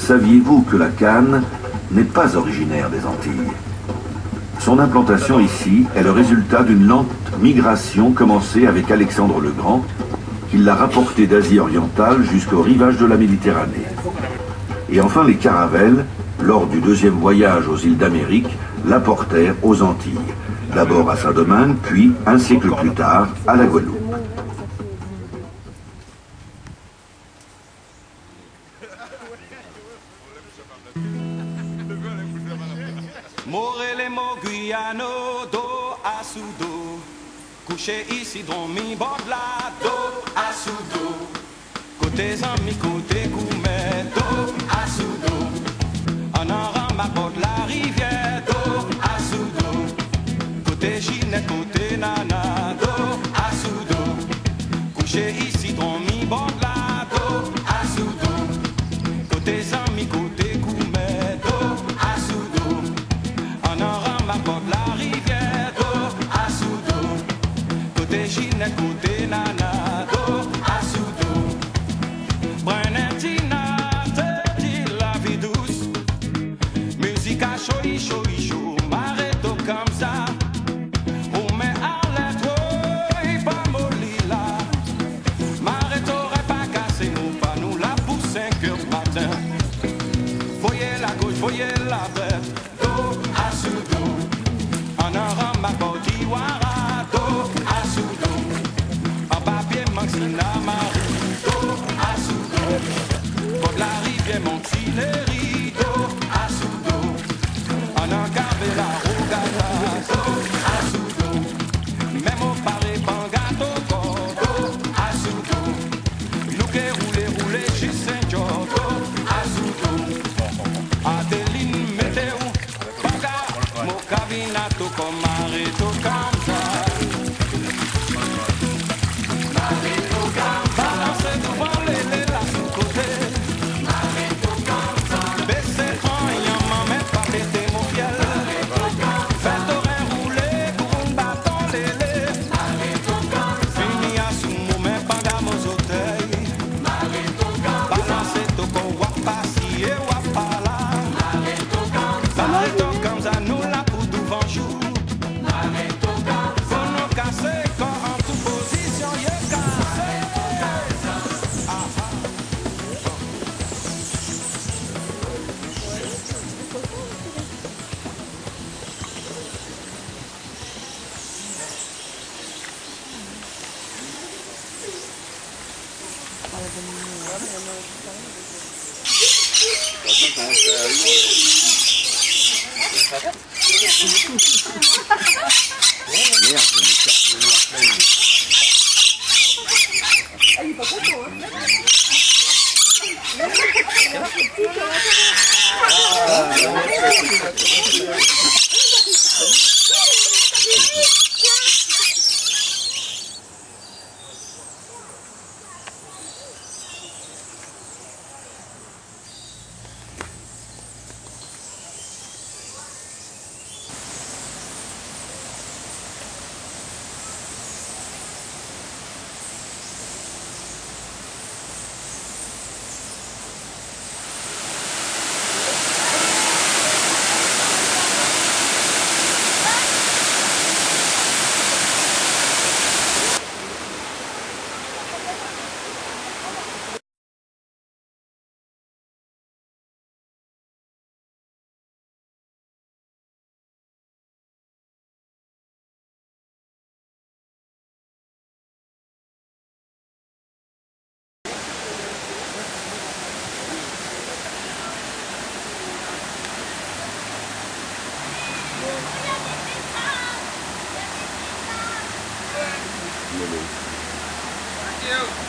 Saviez-vous que la canne n'est pas originaire des Antilles? Son implantation ici est le résultat d'une lente migration commencée avec Alexandre le Grand, qui l'a rapportée d'Asie orientale jusqu'au rivage de la Méditerranée. Et enfin les caravelles, lors du deuxième voyage aux îles d'Amérique, l'apportèrent aux Antilles. D'abord à Saint-Domingue, puis, un siècle plus tard, à la Guadeloupe. Morelemo Guyano, do à sudo. Couché ici dans mi bord là, do à sudo. Côté amis, côté gourmet, do à sudo. En en ma bord la rivière, do à sudo. Côté Ginette, côté Nana, do à sudo. Couché ici dans mi bord là, do à sudo. Côté amis, côté gourmet, do à sudo. En en ma bord la rivière, do à sudo. Côté Ginette, côté Nana, do à sudo. Brenetina, te dit la vie douce. Musique à chaud, chaud, chaud, m'arrête comme ça. On met à l'être, pas molli là. M'arrête aurait pas cassé, nous pas nous la pour 5 heures matin. Voyez la gauche, voyez la droite, do à sudo. En un ma body wara, do à sudo. En papier maxina marie, do à sudo. Pour la rivière Montileri, do à sudo. En un carvé la rogata, do à sudo. Même au paré bangato, do à sudo. Nous qui roulé chez Saint-Jean, do à sudo. Adeline météo, banga, mon cabinato comme marito camza. Marito camza, balancez devant les là sous côté. Marito camza, baissez en ayant maman pas péter mon fiel. Marito camza, faites oreille rouler pour un bâton lélé. Marito camza, fini à sous mon main banga mon hôtel. Marito camza, balancez tout comme wapasi et wapala. Marito camza, nous la pour devant jour. Marito camza, pour nous casser quand en toute position y est cassé. Thank you.